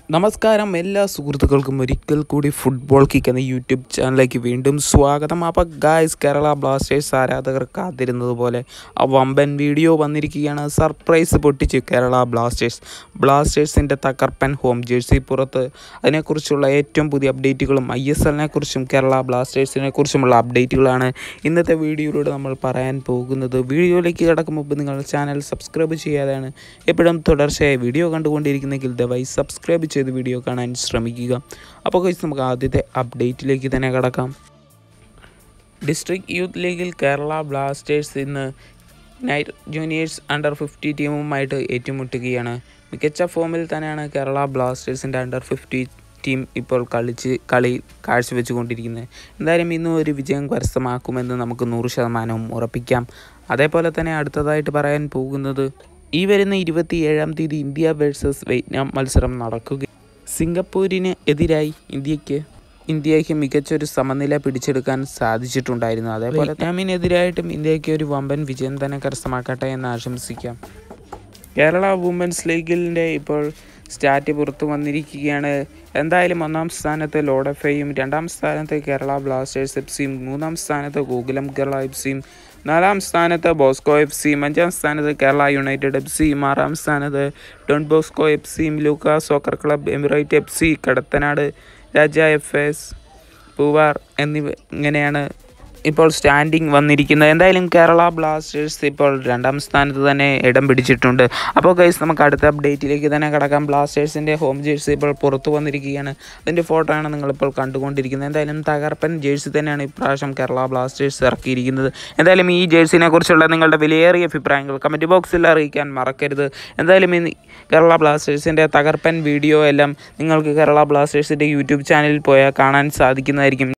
നമസ്കാരം എല്ലാ സുഹൃത്തുക്കൾക്കും ഒരിക്കൽ കൂടി ഫുട്ബോൾ കിക്ക് എന്ന യൂട്യൂബ് ചാനലിലേക്ക് വീണ്ടും സ്വാഗതം. അപ്പോൾ ഗായ്സ്, കേരള ബ്ലാസ്റ്റേഴ്സ് ആരാധകർ കാത്തിരുന്നത് പോലെ ആ വമ്പൻ വീഡിയോ വന്നിരിക്കുകയാണ്. സർപ്രൈസ് പൊട്ടിച്ച് കേരള ബ്ലാസ്റ്റേഴ്സിൻ്റെ തകർപ്പൻ ഹോം ജേഴ്സി പുറത്ത്. അതിനെക്കുറിച്ചുള്ള ഏറ്റവും പുതിയ അപ്ഡേറ്റുകളും ISL കുറിച്ചും കേരള ബ്ലാസ്റ്റേഴ്സിനെ കുറിച്ചുമുള്ള അപ്ഡേറ്റുകളാണ് ഇന്നത്തെ വീഡിയോയിലൂടെ നമ്മൾ പറയാൻ പോകുന്നത്. വീഡിയോയിലേക്ക് കിടക്കും മുമ്പ് നിങ്ങൾ ചാനൽ സബ്സ്ക്രൈബ് ചെയ്യാതെയാണ് എപ്പോഴും തുടർച്ചയായി വീഡിയോ കണ്ടുകൊണ്ടിരിക്കുന്നെങ്കിൽ ദയവായി സബ്സ്ക്രൈബ് ചെയ്ത് വീഡിയോ കാണാൻ ശ്രമിക്കുക. അപ്പോൾ നമുക്ക് ആദ്യത്തെ അപ്ഡേറ്റിലേക്ക് തന്നെ കടക്കാം. ഡിസ്ട്രിക്ട് യൂത്ത് ലീഗിൽ കേരള ബ്ലാസ്റ്റേഴ്സ് ഇന്ന് നൈറ്റ് ജൂനിയേഴ്സ് അണ്ടർ 50 ടീമുമായിട്ട് ഏറ്റുമുട്ടുകയാണ്. മികച്ച ഫോമിൽ തന്നെയാണ് കേരള ബ്ലാസ്റ്റേഴ്സിൻ്റെ അണ്ടർ 50 ടീം ഇപ്പോൾ കളി കാഴ്ചവെച്ചുകൊണ്ടിരിക്കുന്നത്. എന്തായാലും ഇന്നും ഒരു വിജയം കരസ്ഥമാക്കുമെന്ന് നമുക്ക് 100% ഉറപ്പിക്കാം. അതേപോലെ തന്നെ അടുത്തതായിട്ട് പറയാൻ പോകുന്നത്, ഈ വരുന്ന 27-ാം തീയതി ഇന്ത്യ വേഴ്സസ് വിയറ്റ്നാം മത്സരം നടക്കുക. സിംഗപ്പൂരിന് എതിരായി ഇന്ത്യയ്ക്ക് മികച്ചൊരു സമനില പിടിച്ചെടുക്കാൻ സാധിച്ചിട്ടുണ്ടായിരുന്നു. അതേപോലെ വിയറ്റ്നാമിനെതിരായിട്ടും ഇന്ത്യയ്ക്ക് ഒരു വമ്പൻ വിജയം തന്നെ കരസ്ഥമാക്കട്ടെ എന്ന് ആശംസിക്കാം. കേരള വുമൻസ് ലീഗിൻ്റെ ഇപ്പോൾ സ്റ്റാറ്റ് പുറത്തു വന്നിരിക്കുകയാണ്. എന്തായാലും 1-ാം സ്ഥാനത്ത് ലോഡ് FAയും 2-ാം സ്ഥാനത്ത് കേരള ബ്ലാസ്റ്റേഴ്സ് FCയും 3-ാം സ്ഥാനത്ത് ഗോകുലം കേരള FCയും 4-ാം സ്ഥാനത്ത് ബോസ്കോ FCയും 5-ാം സ്ഥാനത്ത് കേരള യുണൈറ്റഡ് FCയും 6-ാം സ്ഥാനത്ത് ഡോൺ ബോസ്കോ FCയും Luca Soccer Club Emirate FC, Kadathanad Raja FS, Poovar ഇങ്ങനെയാണ് ഇപ്പോൾ സ്റ്റാൻഡിംഗ് വന്നിരിക്കുന്നത്. എന്തായാലും കേരള ബ്ലാസ്റ്റേഴ്സ് ഇപ്പോൾ 2-ാം സ്ഥാനത്ത് തന്നെ ഇടം പിടിച്ചിട്ടുണ്ട്. അപ്പോൾ ഗൈസ്, നമുക്ക് അടുത്ത അപ്ഡേറ്റിലേക്ക് തന്നെ കടക്കാം. ബ്ലാസ്റ്റേഴ്സിൻ്റെ ഹോം ജേഴ്സി ഇപ്പോൾ പുറത്തു വന്നിരിക്കുകയാണ്. അതിൻ്റെ ഫോട്ടോ ആണ് നിങ്ങളിപ്പോൾ കണ്ടുകൊണ്ടിരിക്കുന്നത്. എന്തായാലും തകർപ്പൻ ജേഴ്സി തന്നെയാണ് ഇപ്രാവശ്യം കേരള ബ്ലാസ്റ്റേഴ്സ് ഇറക്കിയിരിക്കുന്നത്. എന്തായാലും ഈ ജേഴ്സിനെ കുറിച്ചുള്ള നിങ്ങളുടെ വിലയേറിയ അഭിപ്രായങ്ങൾ കമൻറ്റ് ബോക്സിൽ അറിയിക്കാൻ മറക്കരുത്. എന്തായാലും ഈ കേരള ബ്ലാസ്റ്റേഴ്സിൻ്റെ തകർപ്പൻ വീഡിയോ എല്ലാം നിങ്ങൾക്ക് കേരള ബ്ലാസ്റ്റേഴ്സിൻ്റെ യൂട്യൂബ് ചാനലിൽ പോയാൽ കാണാൻ സാധിക്കുന്നതായിരിക്കും.